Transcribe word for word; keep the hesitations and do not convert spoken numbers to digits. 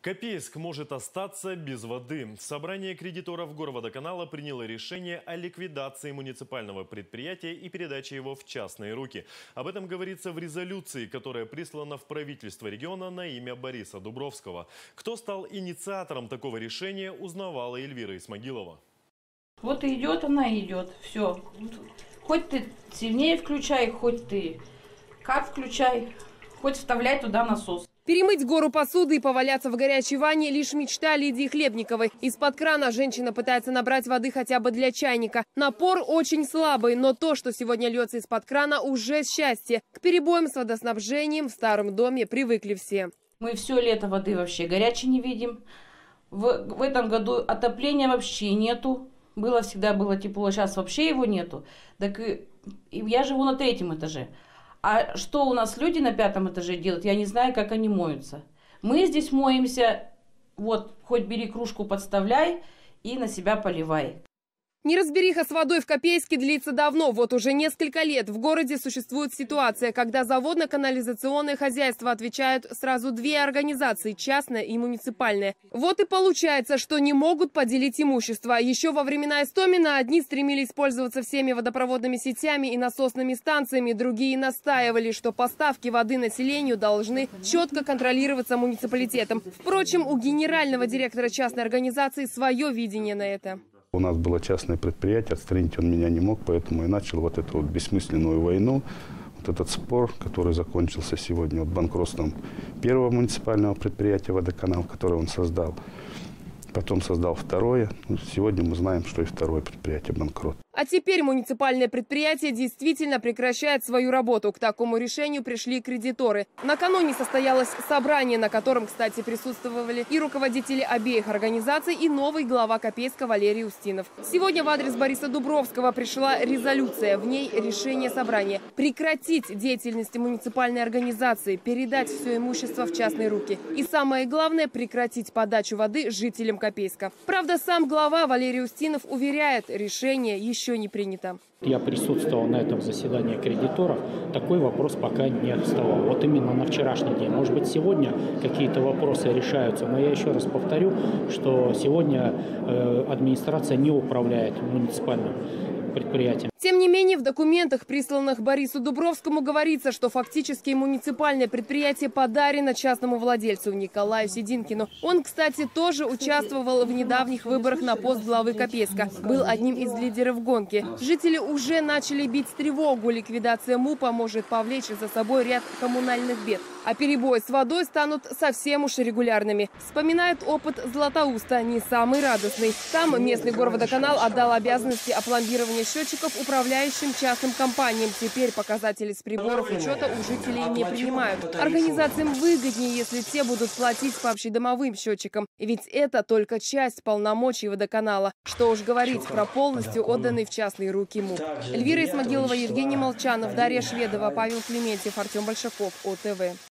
Копейск может остаться без воды. Собрание кредиторов Горводоканала приняло решение о ликвидации муниципального предприятия и передаче его в частные руки. Об этом говорится в резолюции, которая прислана в правительство региона на имя Бориса Дубровского. Кто стал инициатором такого решения, узнавала Эльвира Исмагилова. Вот и идет она, идет. Все. Хоть ты сильнее включай, хоть ты как включай, хоть вставляй туда насос. Перемыть гору посуды и поваляться в горячей ванне – лишь мечта Лидии Хлебниковой. Из-под крана женщина пытается набрать воды хотя бы для чайника. Напор очень слабый, но то, что сегодня льется из-под крана, уже счастье. К перебоям с водоснабжением в старом доме привыкли все. Мы все лето воды вообще горячей не видим. В, в этом году отопления вообще нету. Было всегда было тепло, сейчас вообще его нету. Так и, и я живу на третьем этаже. А что у нас люди на пятом этаже делают, я не знаю, как они моются. Мы здесь моемся, вот, хоть бери кружку, подставляй и на себя поливай. Неразбериха с водой в Копейске длится давно. Вот уже несколько лет в городе существует ситуация, когда заводно-канализационное хозяйство отвечают сразу две организации – частная и муниципальная. Вот и получается, что не могут поделить имущество. Еще во времена Истомина одни стремились пользоваться всеми водопроводными сетями и насосными станциями, другие настаивали, что поставки воды населению должны четко контролироваться муниципалитетом. Впрочем, у генерального директора частной организации свое видение на это. У нас было частное предприятие, отстранить он меня не мог, поэтому и начал вот эту вот бессмысленную войну, вот этот спор, который закончился сегодня вот банкротством первого муниципального предприятия «Водоканал», которое он создал. Потом создал второе. Сегодня мы знаем, что и второе предприятие банкрот. А теперь муниципальное предприятие действительно прекращает свою работу. К такому решению пришли кредиторы. Накануне состоялось собрание, на котором, кстати, присутствовали и руководители обеих организаций, и новый глава Копейска Валерий Устинов. Сегодня в адрес Бориса Дубровского пришла резолюция. В ней решение собрания – прекратить деятельность муниципальной организации, передать все имущество в частные руки. И самое главное – прекратить подачу воды жителям Копейска. Правда, сам глава Валерий Устинов уверяет, решение еще не принято. Я присутствовал на этом заседании кредиторов, такой вопрос пока не вставал. Вот именно на вчерашний день. Может быть, сегодня какие-то вопросы решаются, но я еще раз повторю, что сегодня э, администрация не управляет муниципальным предприятием. Тем не менее, в документах, присланных Борису Дубровскому, говорится, что фактически муниципальное предприятие подарено частному владельцу Николаю Сединкину. Он, кстати, тоже участвовал в недавних выборах на пост главы Копейска. Был одним из лидеров гонки. Жители уже начали бить тревогу. Ликвидация МУПа может повлечь за собой ряд коммунальных бед. А перебои с водой станут совсем уж регулярными. Вспоминает опыт Златоуста, не самый радостный. Там местный Горводоканал отдал обязанности опломбирования счетчиков управляющим частным компаниям. Теперь показатели с приборов учета у жителей не принимают. Организациям выгоднее, если те будут платить по общедомовым счетчикам. Ведь это только часть полномочий водоканала. Что уж говорить про полностью отданный в частные руки МУП. Эльвира Исмагилова, Евгений Молчанов, Дарья Шведова, Павел Клементьев, Артем Большаков, О Т В.